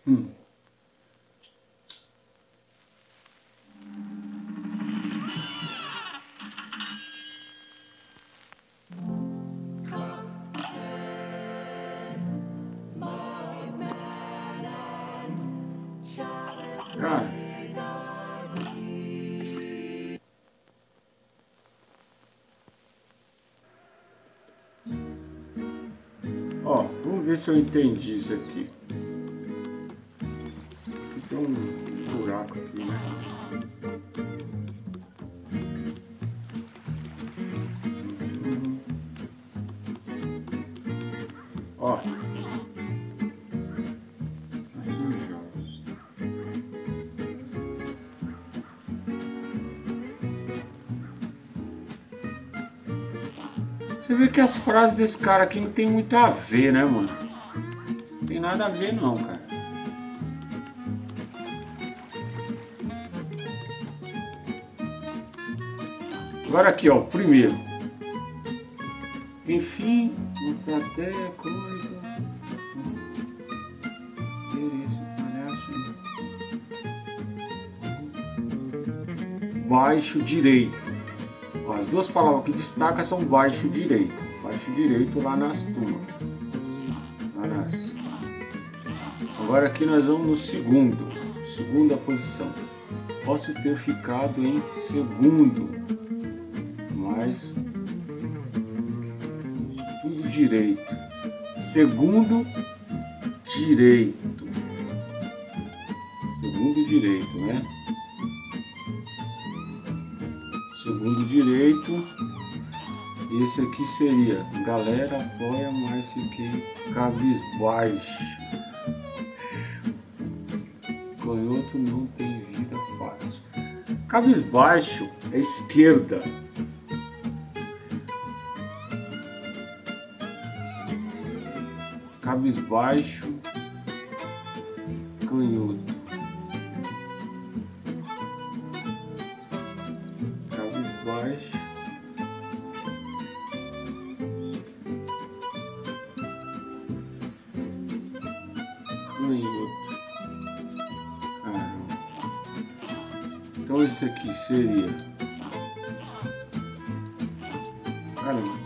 Hum. Cara, ó, vamos ver se eu entendi isso aqui. Aqui tem um buraco aqui, né? Ó. Assim, jogos. Você vê que as frases desse cara aqui não tem muito a ver, né, mano? Não tem nada a ver não, cara. Agora aqui, ó, o primeiro. Enfim, uma plateia cônica. Baixo direito. Ó, as duas palavras que destacam são baixo direito. Baixo direito lá nas turmas. Lá nas... Agora aqui nós vamos no segundo. Segunda posição. Posso ter ficado em segundo. Mas... Segundo direito. Segundo direito. Segundo direito, né? Segundo direito. E esse aqui seria: galera apoia, mas fiquei cabisbaixo. Canhoto não tem vida fácil. Cabisbaixo é esquerda. Cabisbaixo, canhoto. Cabisbaixo, canhoto. Caramba. Então esse aqui seria... Caramba.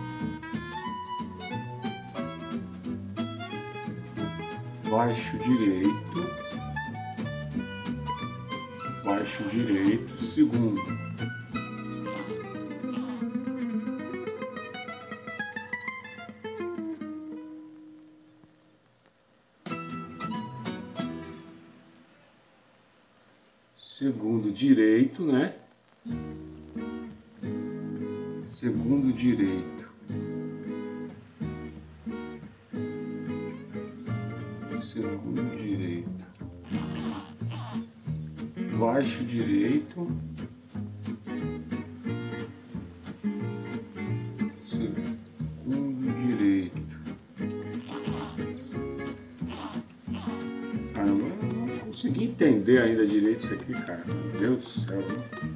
Baixo direito, baixo direito, segundo. Segundo direito, né? Segundo direito. Segundo direito, baixo direito, segundo direito. Caramba, eu não consegui entender ainda direito isso aqui, cara. Meu Deus do céu, hein?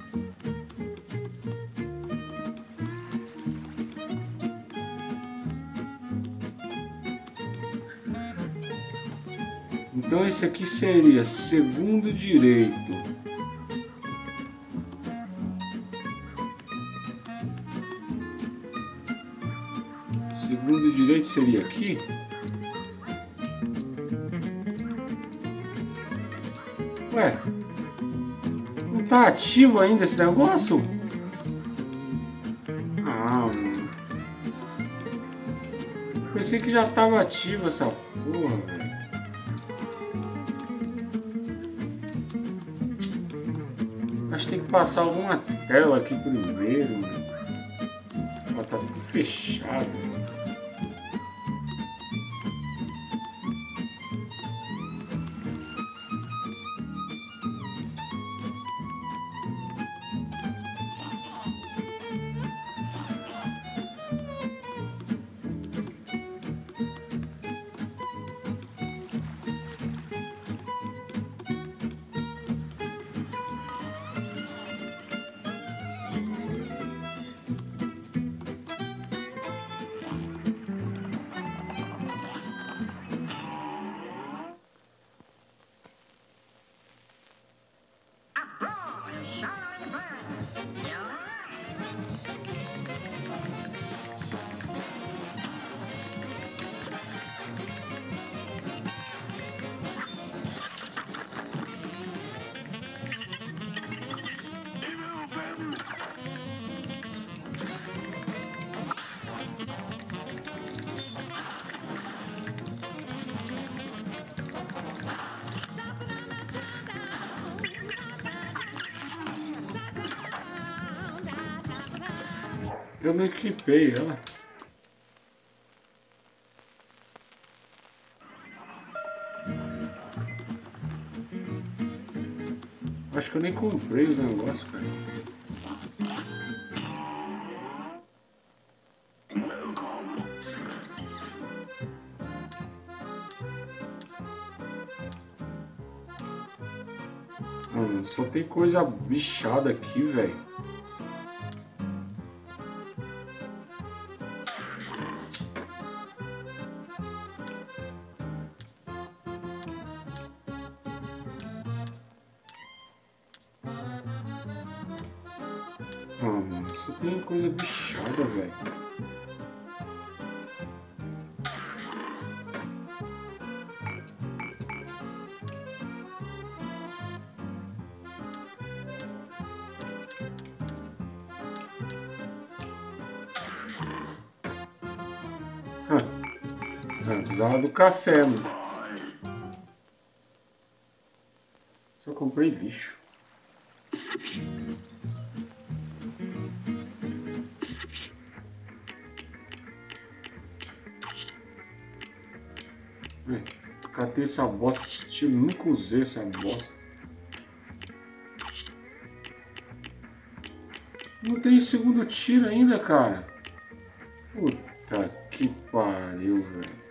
Então esse aqui seria segundo direito. Segundo direito seria aqui. Ué, não tá ativo ainda esse negócio? Ah, mano. Pensei que já tava ativo essa porra, velho. Acho que tem que passar alguma tela aqui primeiro, mano. Ó, tá tudo fechado. Eu não equipei ela. Acho que eu nem comprei os negócios, cara. Só tem coisa bichada aqui, velho. Só tem coisa bichada, velho. Precisava do café, mano. Só comprei lixo. Catei essa bosta, esse tiro, nunca usei essa bosta. Não tem segundo tiro ainda, cara. Puta que pariu, velho.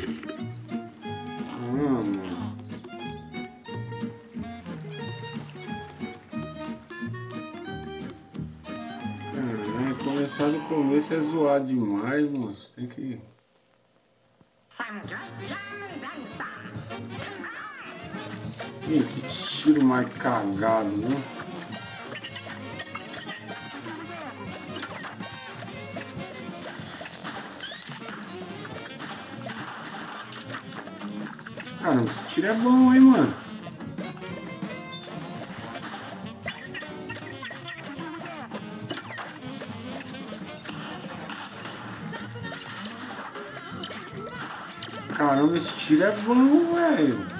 Mano. Caralho, começar do começo é zoar demais, moço. Tem que... Ih, que tiro mais cagado, né? Caramba, esse tiro é bom, hein, mano? Caramba, esse tiro é bom, velho.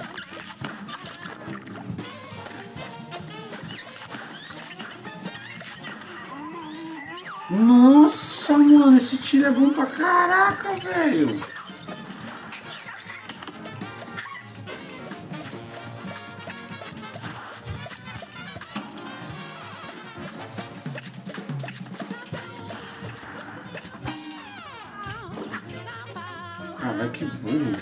Nossa, mano, esse tiro é bom pra caraca, velho. Caralho, que burro.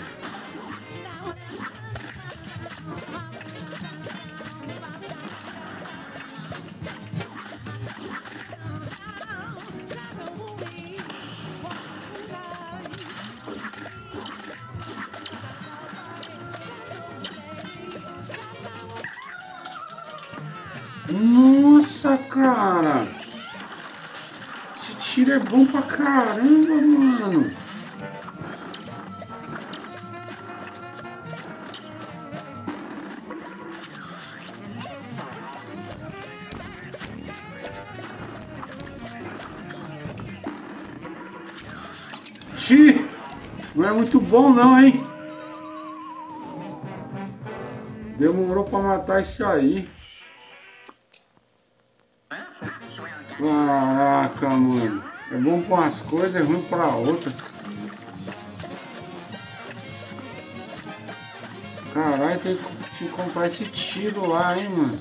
Nossa, cara. Esse tiro é bom pra caramba, mano. Não é muito bom não, hein? Demorou pra matar isso aí. Caraca, mano. É bom pra umas coisas, é ruim pra outras. Caralho, tem que comprar esse tiro lá, hein, mano.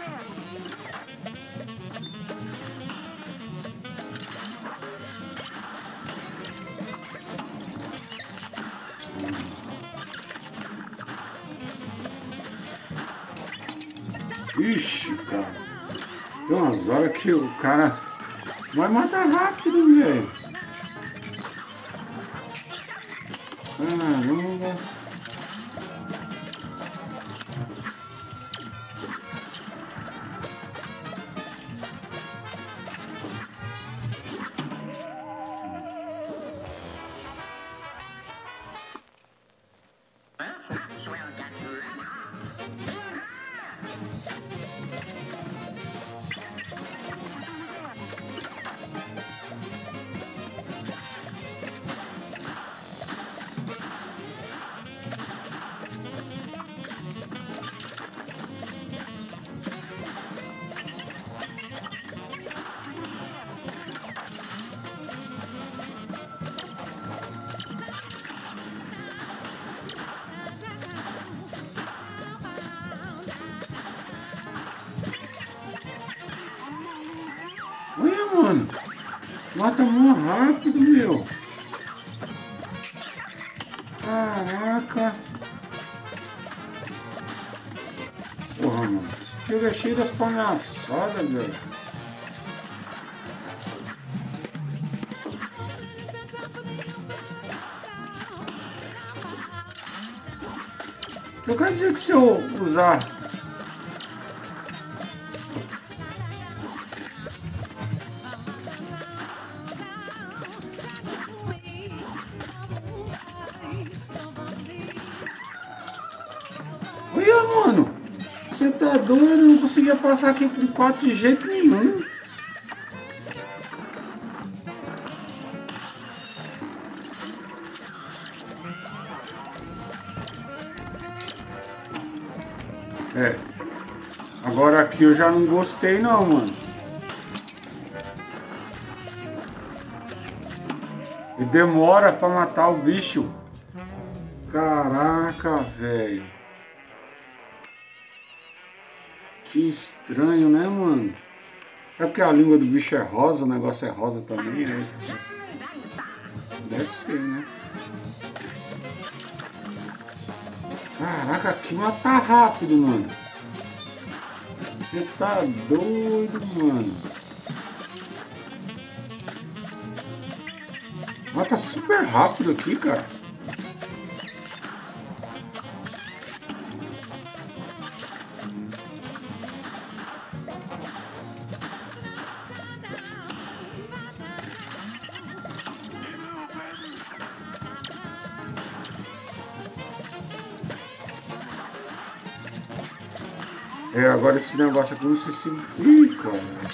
Ixi, cara. Tem umas horas que o cara vai matar rápido, velho. Caramba. Mata muito rápido, meu. Caraca. Porra, mano. Esse jogo é cheio das palhaçadas, velho. Então quer dizer que se eu usar... Olha, mano. Você tá doido? Eu não conseguia passar aqui com 4 de jeito nenhum. É. Agora aqui eu já não gostei não, mano. E demora pra matar o bicho. Caraca, velho. Que estranho, né, mano? Sabe que a língua do bicho é rosa, o negócio é rosa também, né? Deve ser, né? Caraca, aqui mata rápido, mano. Você tá doido, mano. Mata super rápido aqui, cara. É, agora esse negócio aqui não sei se... Ih, cara.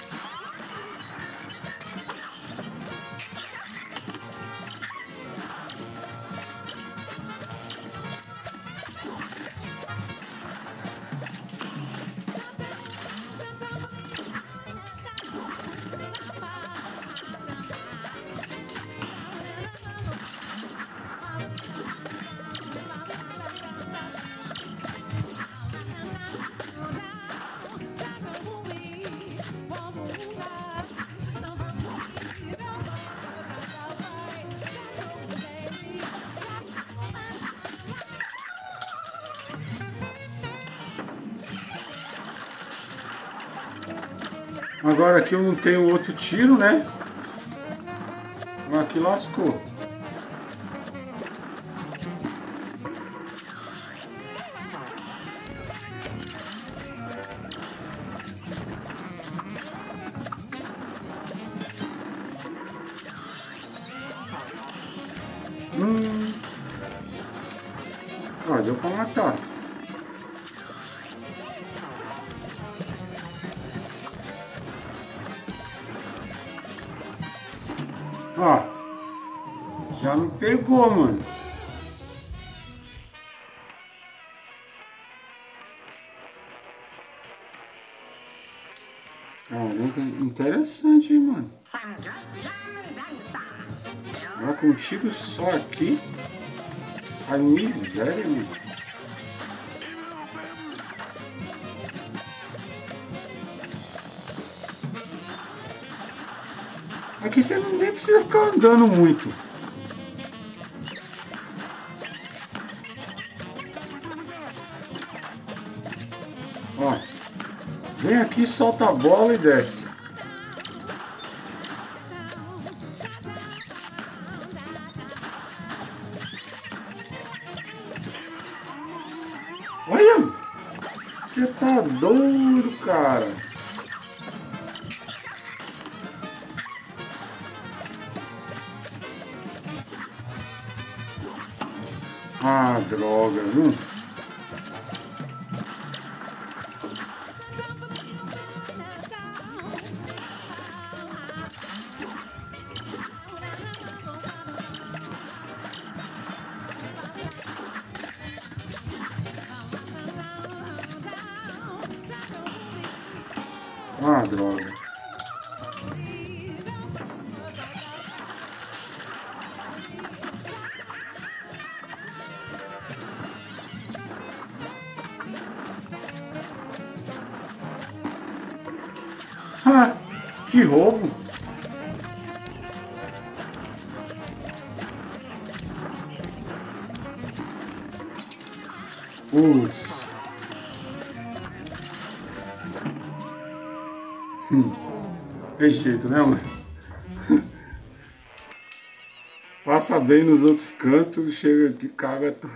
Agora aqui eu não tenho outro tiro, né? Mas aqui lascou. Ah, deu pra matar. Ó, já me pegou, mano. Caraca, interessante, hein, mano. Ó, com um tiro só aqui. A miséria, mano. Aqui você nem precisa ficar andando muito. Ó, vem aqui, solta a bola e desce. Olha, você tá doido, cara. Ah, droga, viu? Ah, droga. Ah, que roubo. Putz. Tem jeito, né, mano? Passa bem nos outros cantos, chega aqui, caga tudo.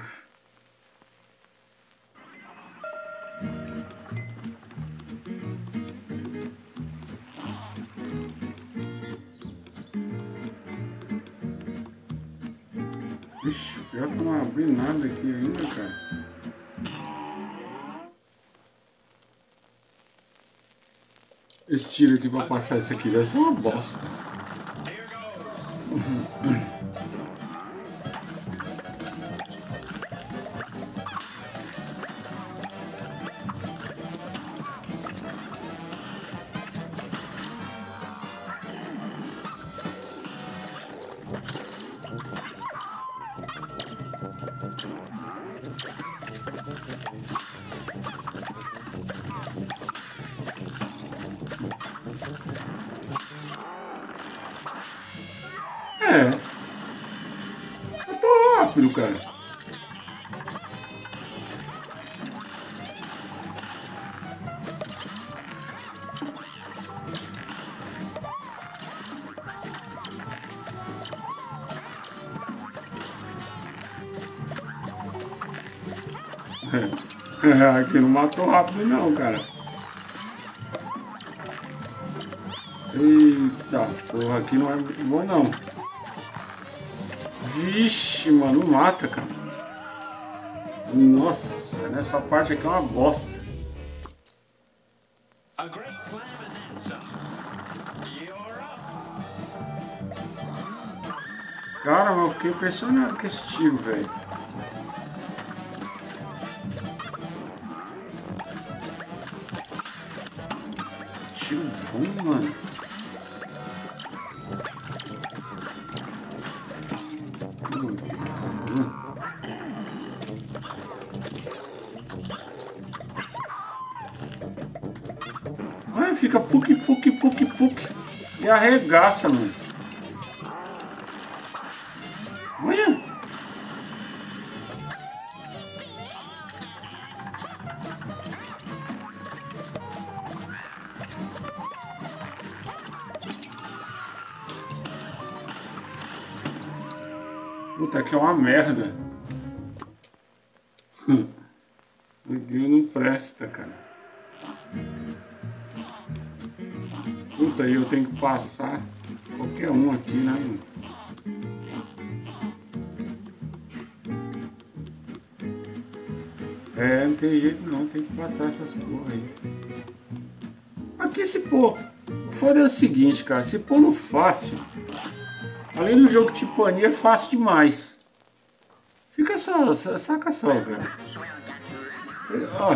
Ixi, pior que eu não abri nada aqui ainda, cara. Esse tiro aqui pra passar isso aqui deve ser uma bosta. É. Eu tô rápido, cara. Aqui não matou rápido não, cara. Eita, porra, aqui não é muito bom não. Vixe, mano, não mata, cara. Nossa, nessa parte aqui é uma bosta. Cara, eu fiquei impressionado com esse tiro, velho. Tiro bom, mano. Olha, fica puc, puc, puc, puc. E arregaça, mano. Olha. Puta, que é uma merda. O Gil não presta, cara. Puta, aí eu tenho que passar qualquer um aqui, né, mano? É, não tem jeito não, tem que passar essas porra aí. Aqui se pôr. Foda é o seguinte, cara, se pôr no fácil, além do jogo tipo Ani, é fácil demais. Fica só, saca só, cara. Ó.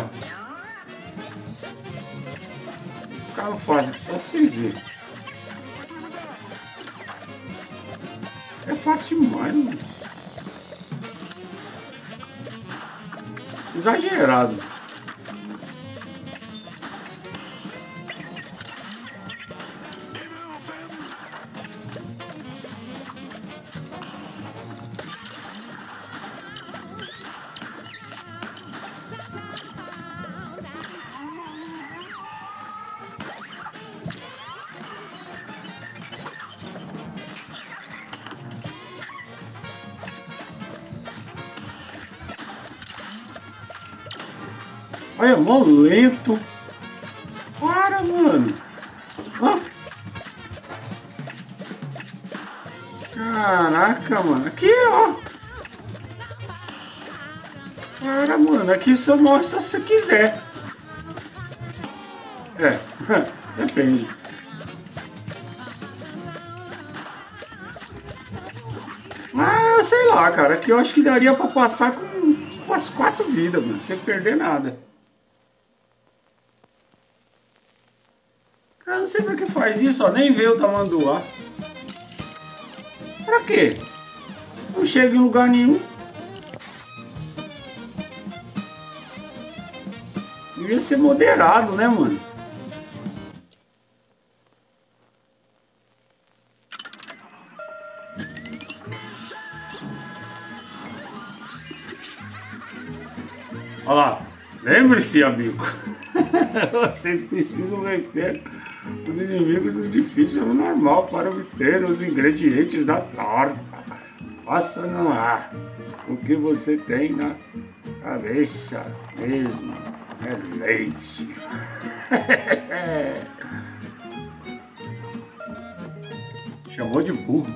O cara faz aqui, só pra vocês verem. É fácil demais, mano. Exagerado. Olha, mó lento. Para, mano. Ó. Caraca, mano. Aqui, ó. Para, mano. Aqui você mostra se você quiser. É. Depende. Mas, sei lá, cara. Aqui eu acho que daria pra passar com as 4 vidas, mano. Sem perder nada. Eu não sei pra que faz isso, ó. Nem vê o tamanduá. Pra quê? Não chega em lugar nenhum. Devia ser moderado, né, mano? Olha lá. Lembre-se, amigo. Vocês precisam vencer os inimigos difíceis no normal para obter os ingredientes da torta. Faça no ar o que você tem na cabeça mesmo. É leite. Chamou de burro.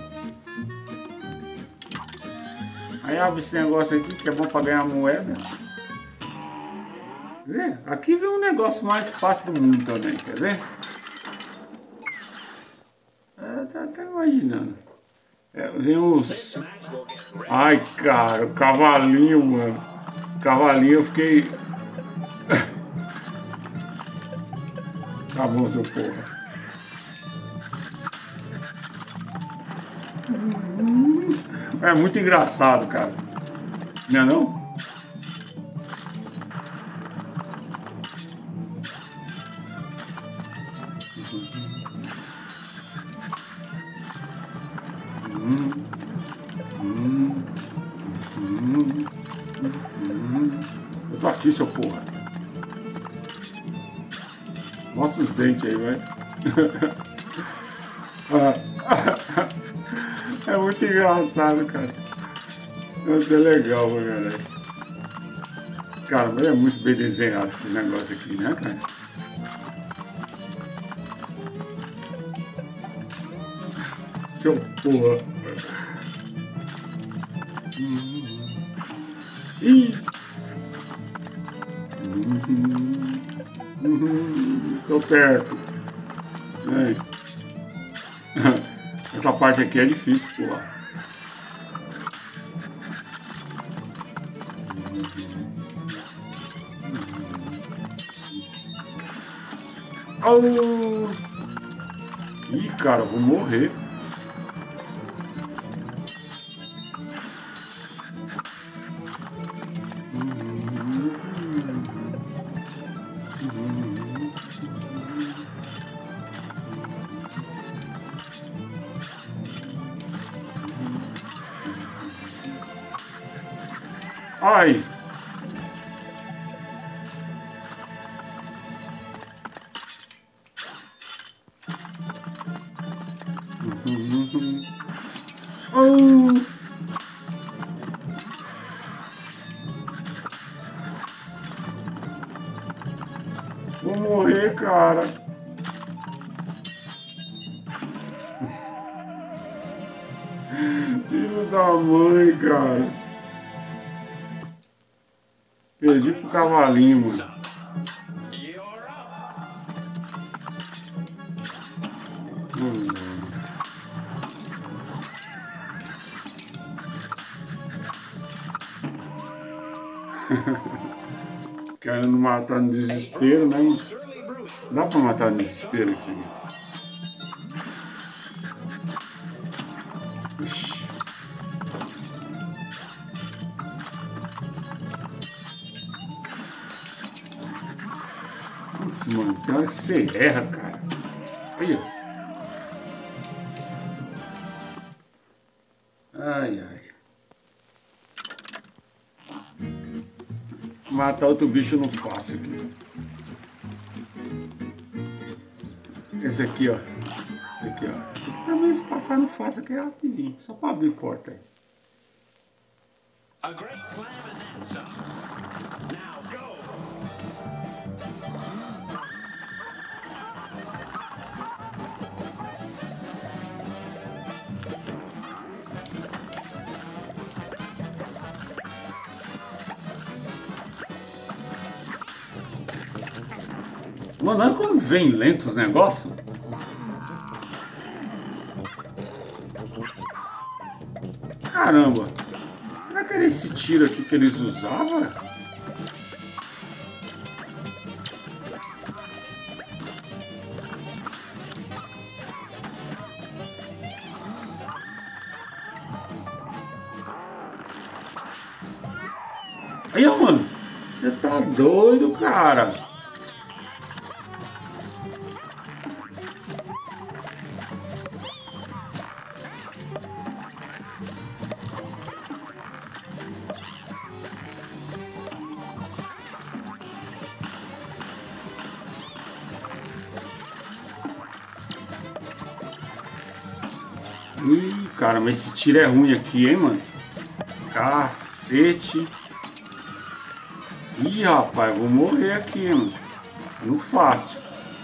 Aí abre esse negócio aqui que é bom para ganhar moeda. Vê? Aqui vem um negócio mais fácil do mundo também, quer ver? Tá até imaginando. Vem uns... Ai, cara, o cavalinho, mano. O cavalinho eu fiquei... Tá bom, seu porra. É muito engraçado, cara. Não é não? Eu tô aqui, seu porra. Mostra os dentes aí, vai. É muito engraçado, cara. Isso é legal, galera. Cara, mas é muito bem desenhado esses negócios aqui, né, cara? Seu porra. Ih! Tô perto. Essa parte aqui é difícil pular. Oh! Ih, cara, eu vou morrer. Ai! Oh! Vou morrer, cara. Filho da mãe, cara. Perdi pro cavalinho, mano. Querendo matar no desespero, né? Dá pra matar no desespero aqui. Ixi. Putz, mano, tem hora que você erra, cara. Aí, ó. Ai, ai. Matar outro bicho eu não faço aqui. Esse aqui, ó. Esse aqui, ó. Esse aqui também, se passar, não faço aqui rapidinho. Só pra abrir porta aí. Mano, olha como vem lento os negócios. Caramba. Será que era esse tiro aqui que eles usavam? Aí, ó, mano. Você tá doido, cara. cara, mas esse tiro é ruim aqui, hein, mano? Cacete. Ih, rapaz, vou morrer aqui, mano. No fácil.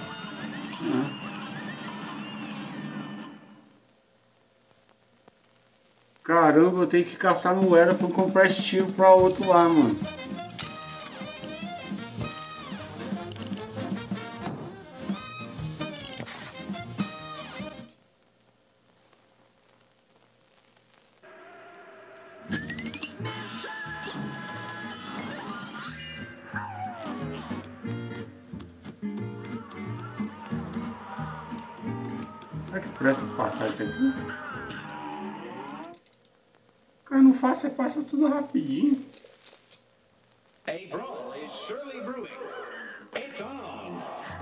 Caramba, eu tenho que caçar moeda pra comprar esse tiro pra outro lá, mano. Será que presta passar isso aqui? Cara, não faço, você passa tudo rapidinho. A brawl is surely brewing. It's on.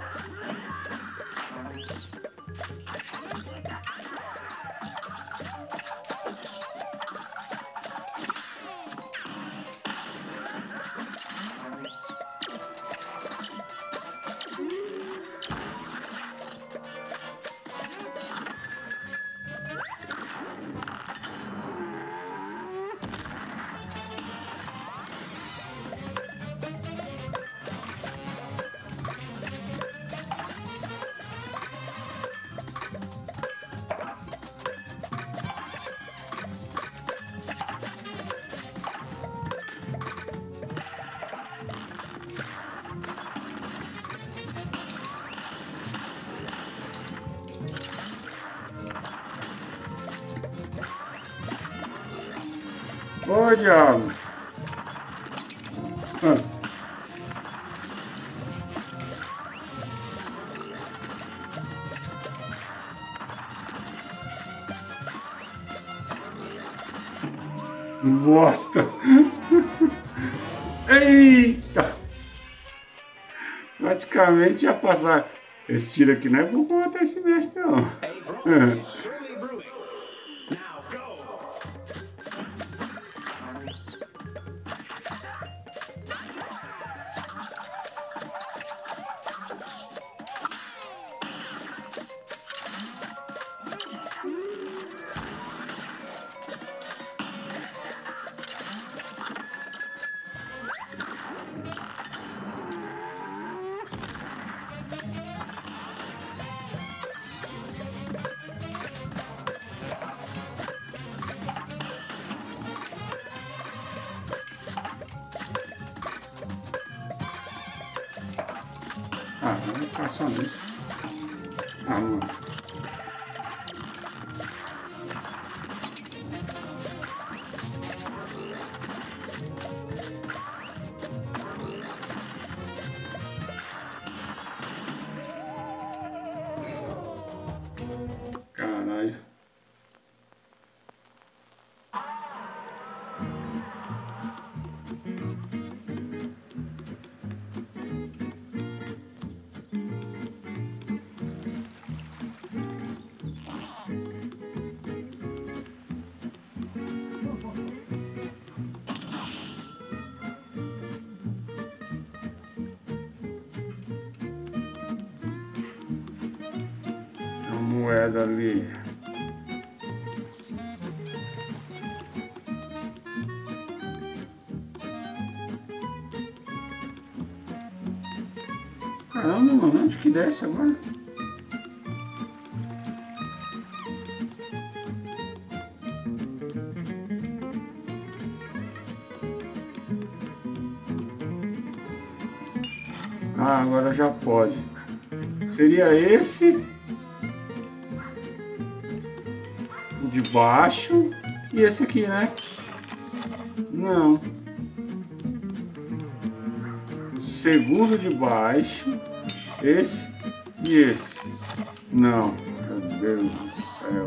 Ô, diabo. Bosta. Eita. Praticamente ia passar. Esse tiro aqui não é bom pra matar esse mestre, não. A brawl is surely brewing. Now go. Ah, vamos passar nisso. Ah, mano. Caralho. Tinha uma moeda ali. Caramba, mano, onde que desce agora? Ah, agora já pode. Seria esse. O de baixo. E esse aqui, né? Não. O segundo de baixo. Esse e esse. Não. Meu Deus do céu.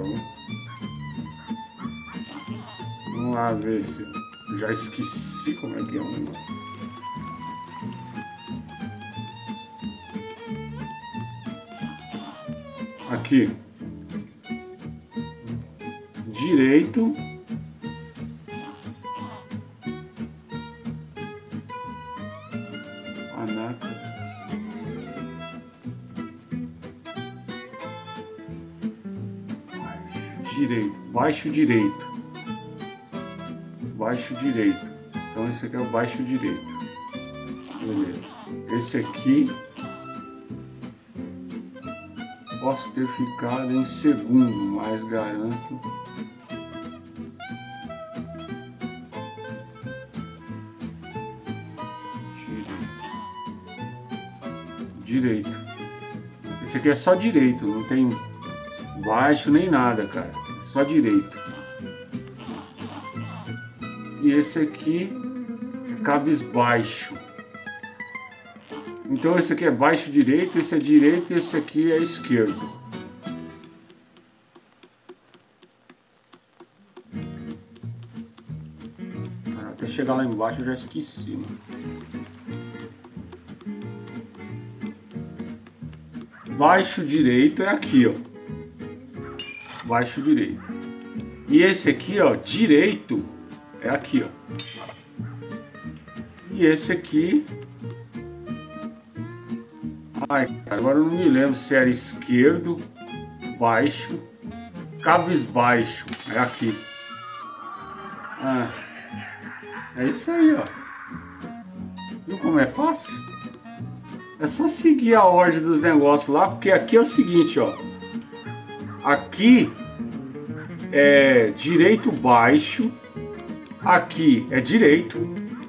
Vamos lá ver se... Eu já esqueci como é que é o negócio. Aqui. Direito. Anaca. direito, baixo direito, baixo direito. Então esse aqui é o baixo direito. Beleza. Esse aqui posso ter ficado em segundo, mas garanto. Direito. Esse aqui é só direito, não tem baixo nem nada, cara. Só direito. E esse aqui é cabisbaixo. Então esse aqui é baixo direito, esse é direito e esse aqui é esquerdo. Até chegar lá embaixo eu já esqueci, mano. Baixo direito é aqui, ó. Baixo direito. E esse aqui, ó, direito é aqui, ó. E esse aqui... Ai, cara, agora eu não me lembro se era esquerdo, baixo, cabisbaixo. É aqui. Ah, é isso aí, ó. Viu como é fácil? É só seguir a ordem dos negócios lá, porque aqui é o seguinte, ó. Aqui é direito baixo, aqui é direito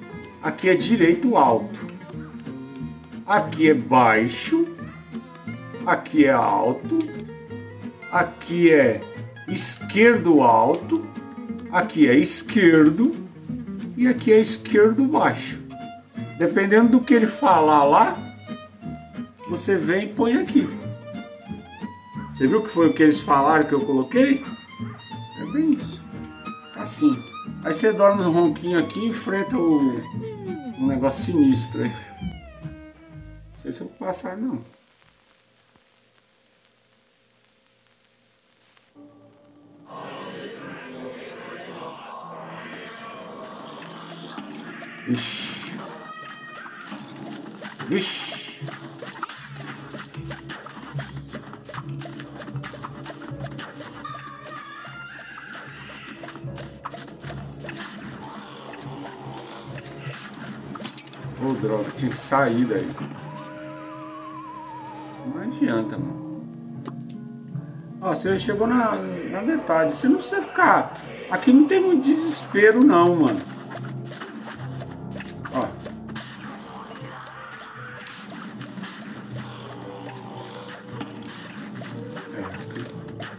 alto. Aqui é baixo, aqui é alto, aqui é esquerdo alto, aqui é esquerdo e aqui é esquerdo baixo. Dependendo do que ele falar lá, você vem e põe aqui. Você viu que foi o que eles falaram que eu coloquei? É bem isso. Assim. Aí você dorme no ronquinho aqui e enfrenta um negócio sinistro aí. Não sei se eu vou passar não. Vixe. Vixe. Ô, droga, tinha que sair daí. Não adianta, mano. Ó, você chegou na metade. Você não precisa ficar... Aqui não tem muito desespero não, mano. Ó. É, aqui.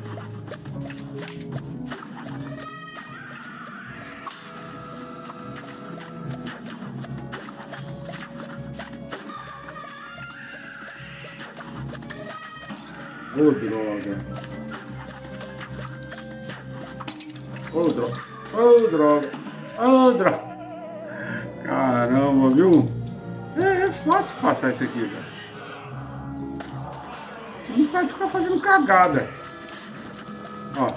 Ô, droga. Ô, droga. Ô, droga. Ô, droga. Caramba, viu? É fácil passar isso aqui, cara. Você não pode ficar fazendo cagada. Ó.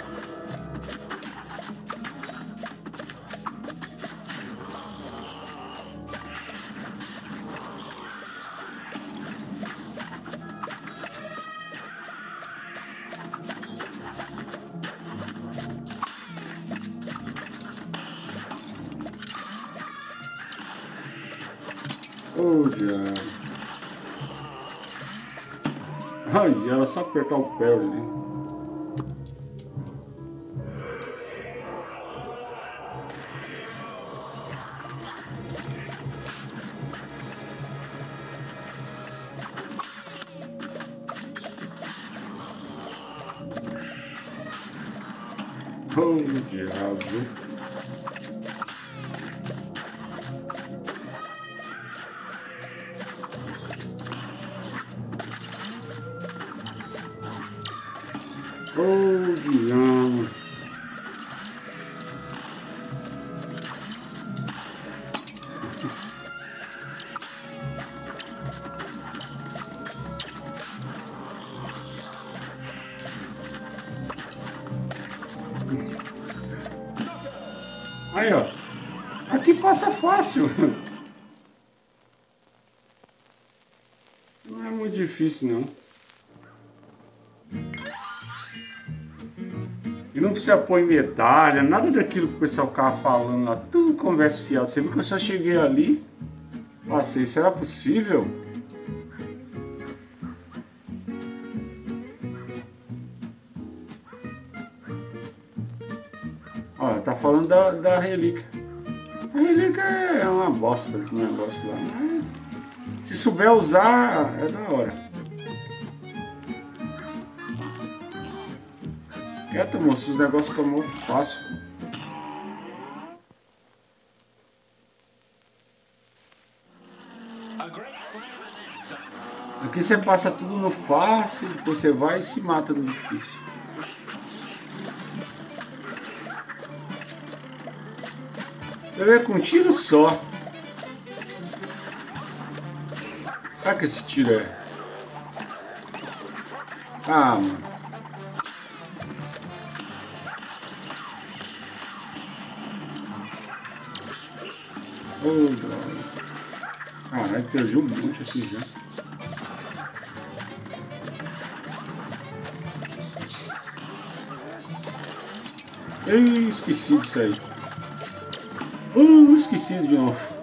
Ô, diabo. Ai, era só apertar o pé ali. Ô, diabo. Ô, diabo. Aí, ó. Aqui passa fácil. Não é muito difícil, não. E não precisa pôr em medalha, nada daquilo que o pessoal ficava falando lá, tudo conversa fiada. Você viu que eu só cheguei ali, passei, será possível? Olha, tá falando da relíquia. A relíquia é uma bosta o negócio lá, mas se souber usar, é da hora. Quieto, moço, os negócios ficam muito fácil. Aqui você passa tudo no fácil, depois você vai e se mata no difícil. Você vê com um tiro só. Sabe que esse tiro é? Ah, mano. Oh, droga. Caralho, perdi um monte aqui já. Ei, esqueci disso aí. Esqueci de novo.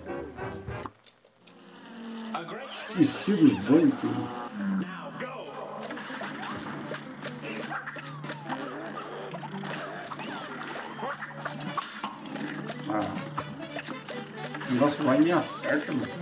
Esqueci dos banhos tudo. O negócio vai e me acerta, mano.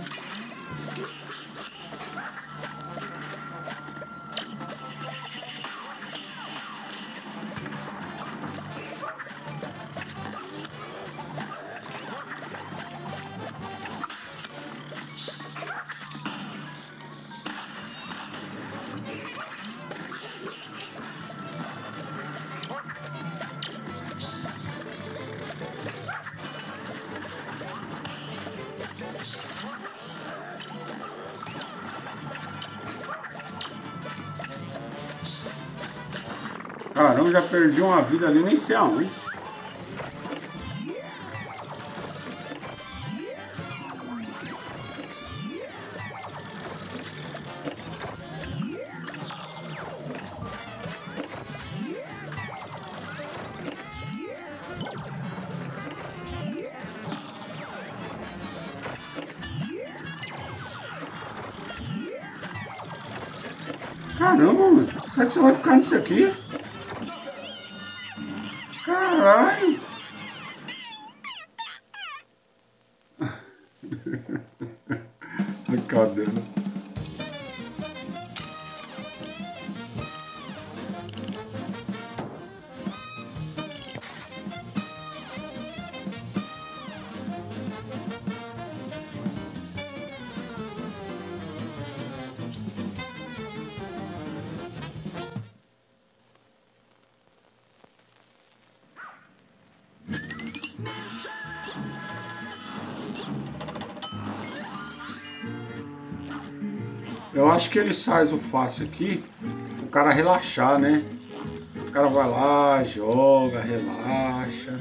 Caramba, já perdi uma vida ali, nem sei aonde. Caramba, mano. Será que você vai ficar nisso aqui? Caralho! Brincadeira. Eu acho que eles fazem o fácil aqui, o cara relaxar, né? O cara vai lá, joga, relaxa.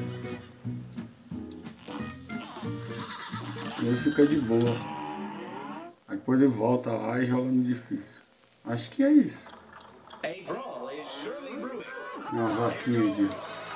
E ele fica de boa. Aí depois ele volta lá e joga no difícil. Acho que é isso. Uma vaquinha aqui.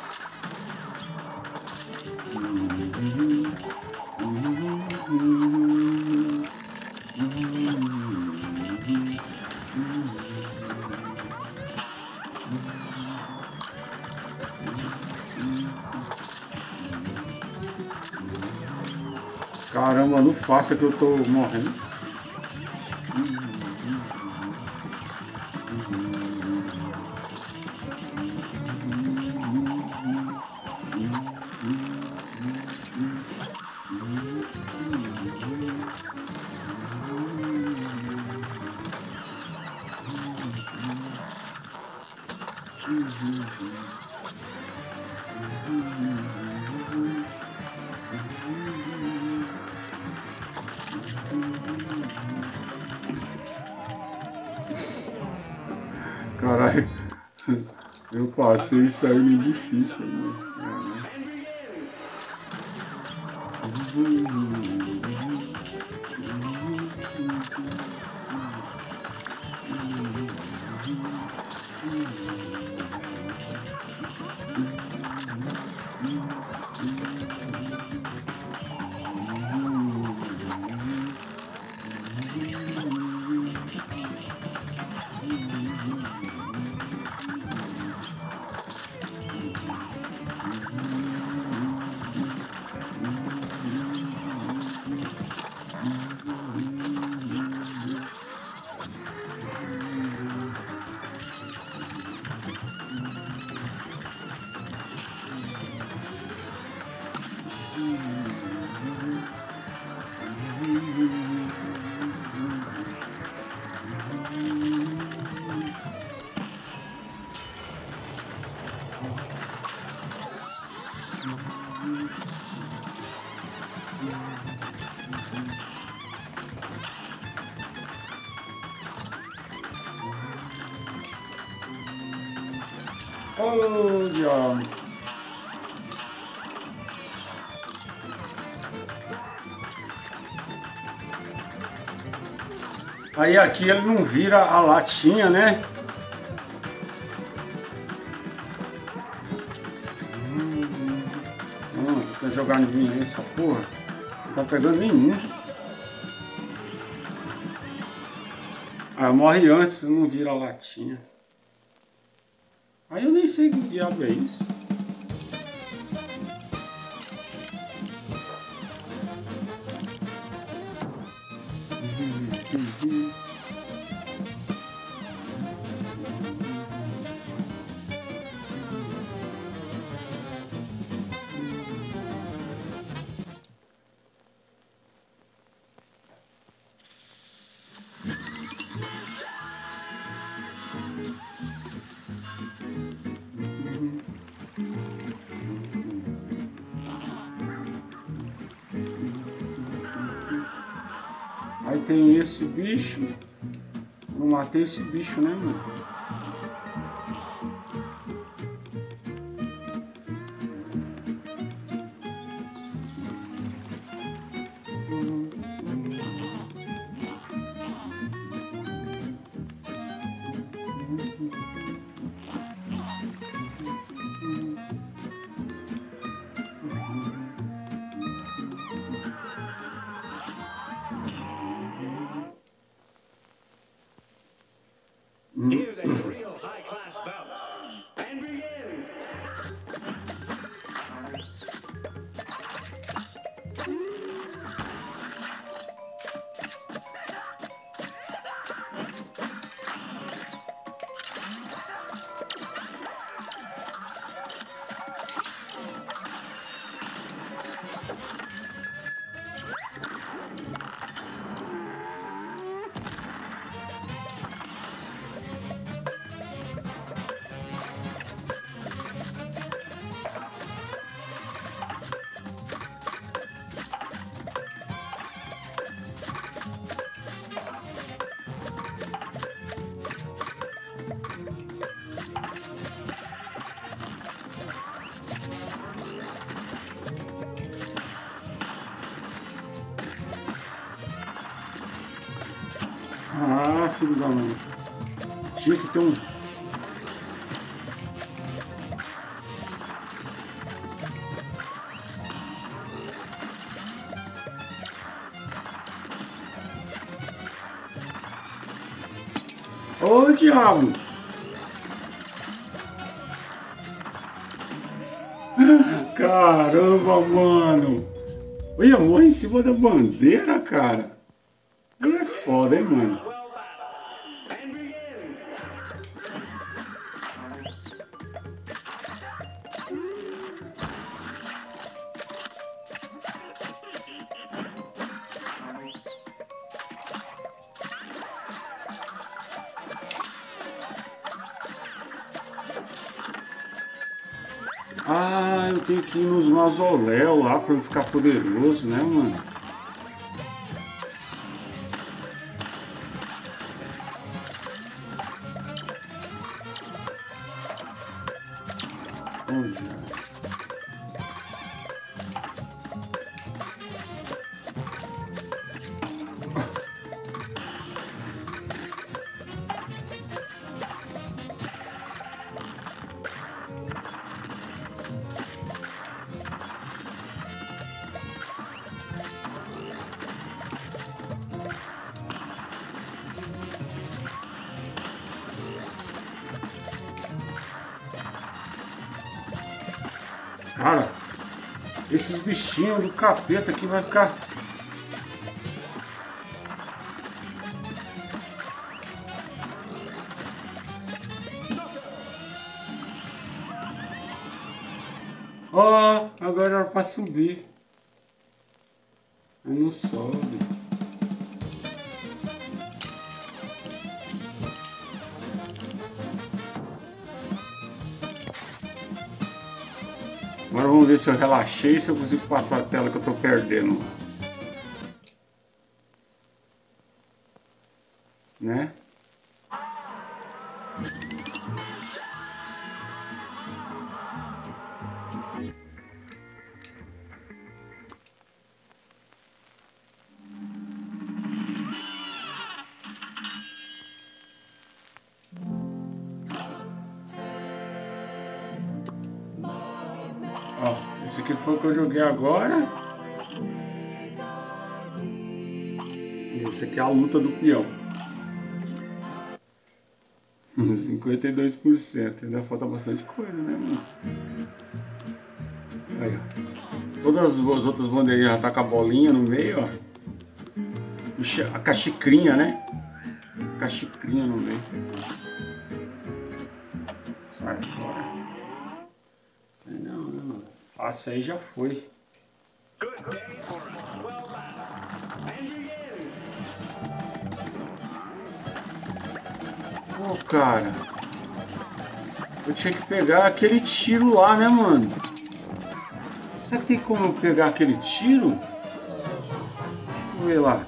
Caramba, não faça que eu tô morrendo. Caralho, eu passei isso aí no difícil, mano. Oh, diabo. Aí aqui ele não vira a latinha, né? Quer jogar em mim essa porra? Não tá pegando nenhum. Ah, morre antes, não vira a latinha. Aí eu nem sei que diabo é isso. Aí tem esse bicho. Eu matei esse bicho, né, mano? Here's a real high-class bout. And begin. Ah, filho da mãe. Tinha que ter um... Ô, diabo! Caramba, mano! Olha, morre em cima da bandeira, cara! Aí é foda, hein, mano? Well battled. And begin. Ah, eu tenho que ir nos mausoléus lá pra eu ficar poderoso, né, mano? Onde? Cara, esses bichinhos do capeta aqui vai ficar... Ó, agora era pra subir. Aí não sobe. Agora vamos Vamos ver se eu relaxei, se eu consigo passar a tela que eu tô perdendo. Né? Ó, esse aqui foi o que eu joguei agora. E esse aqui é a luta do peão. 52%. Ainda falta bastante coisa, né, mano? Aí, ó. Todas as outras bandeirinhas já tá com a bolinha no meio, ó. A cachicrinha, né? A cachicrinha no meio. Sai fora. Não. Fácil aí já foi. Pô, cara. Eu tinha que pegar aquele tiro lá, né, mano? Será que tem como eu pegar aquele tiro? Deixa eu ver lá.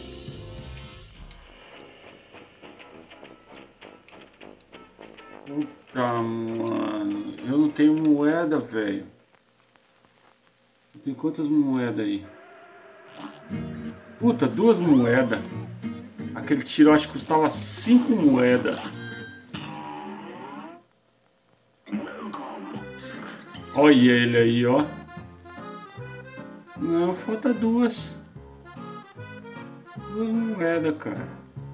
Puta, mano. Eu não tenho moeda, velho. Tem quantas moedas aí? Puta, 2 moedas. Aquele tiro acho que custava 5 moedas. Olha ele aí, ó. Não, falta 2. 2 moedas, cara.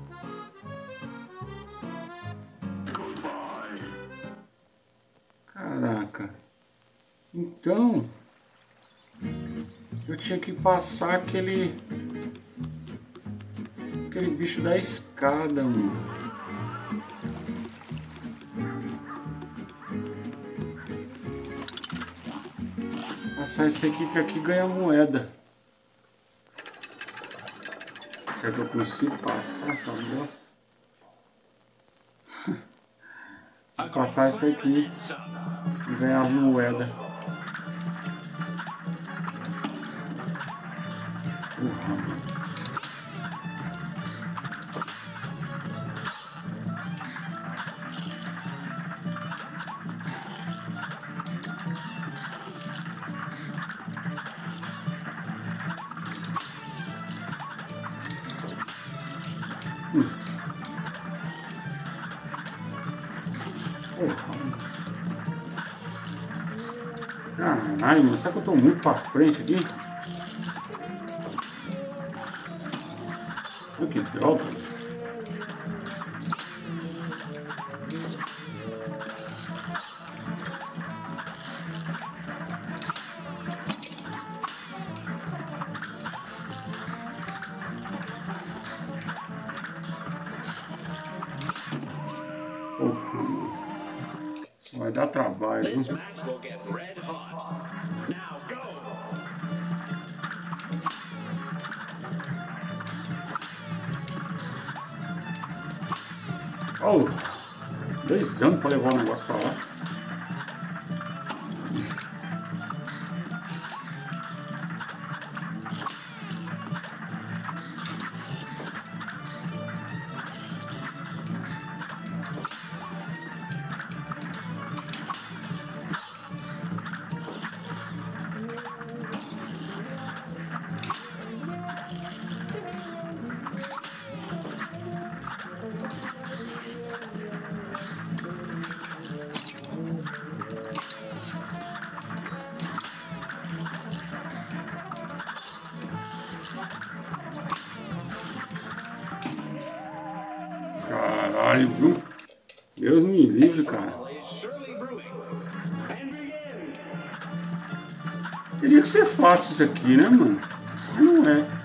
Caraca. Então... eu tinha que passar aquele bicho da escada, mano. Passar esse aqui, que aqui ganha moeda. Será que eu consigo passar essa bosta? Vou passar esse aqui e ganhar as moedas. Caralho, mano, será que eu tô muito pra frente aqui? Oh, que droga. Porra, mano. Isso vai dar trabalho, viu? Oh, 2 anos pra levar o negócio pra lá. Caralho, viu? Deus me livre, cara. Teria que ser fácil isso aqui, né, mano? Mas não é.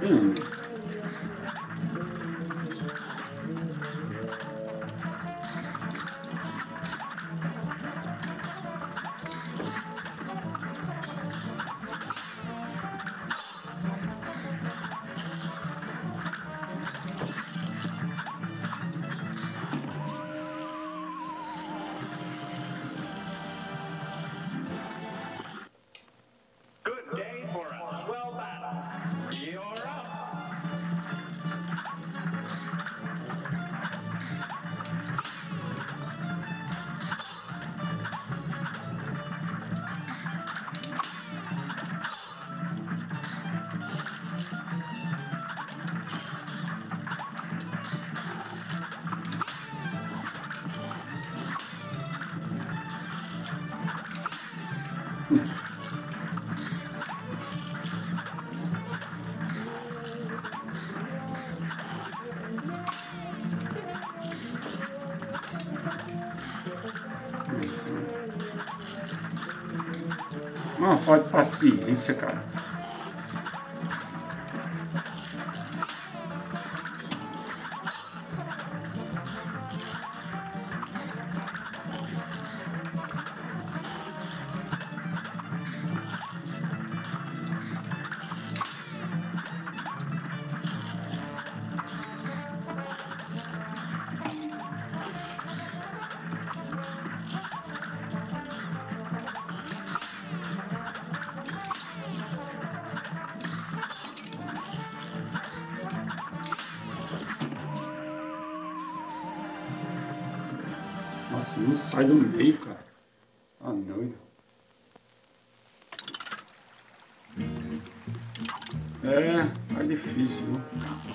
Hum. Good day for a swell battle. You're up. Uma falta de paciência, cara. Nossa, não sai do meio, cara. Tá doido. Tá difícil, viu?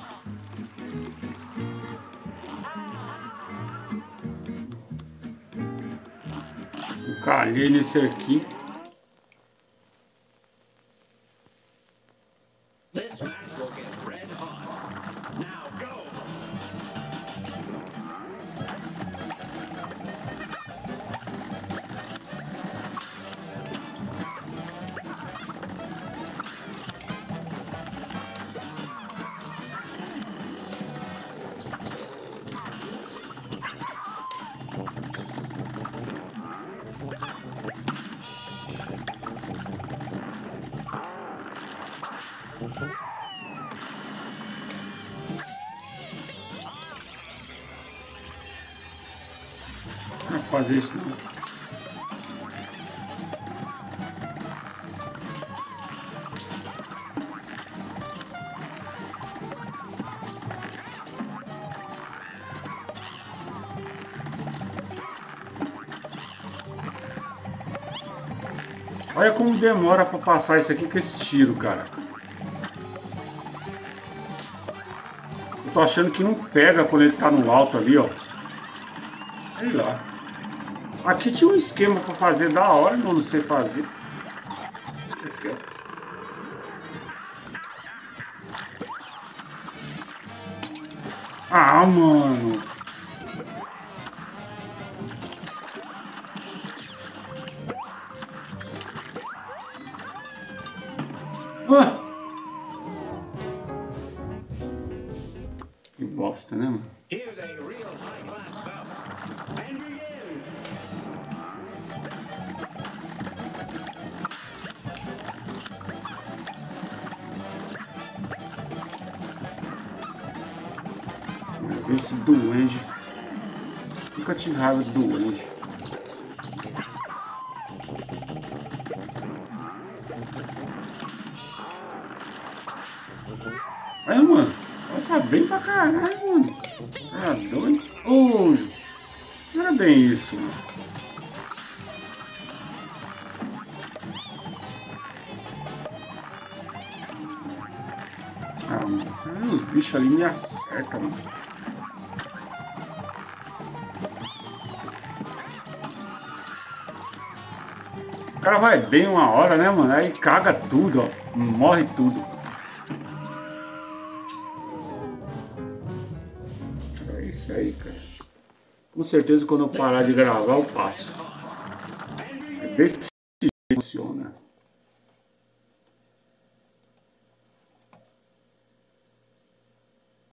Eu calhei nesse aqui. This match will get red hot. Now go. Não vou fazer isso não. Olha como demora pra passar isso aqui com esse tiro, cara. Eu tô achando que não pega quando ele tá no alto ali, ó. Sei lá. Aqui tinha um esquema pra fazer da hora, mas eu não sei fazer. Deixa quieto. Ah, mano. Ah. Que bosta, né, mano? Here's a real high-class bout. And begin. Vamos ver esse duende. Nunca tive raiva de duende. Aí, mano. Passa bem pra caralho, mano. Tá doido? Ô, não era bem isso, mano. Ah, mano. Os bichos ali me acertam, mano. O cara vai bem uma hora, né, mano? Aí caga tudo, ó. Morre tudo. É isso aí, cara. Com certeza quando eu parar de gravar eu passo. É desse jeito que funciona.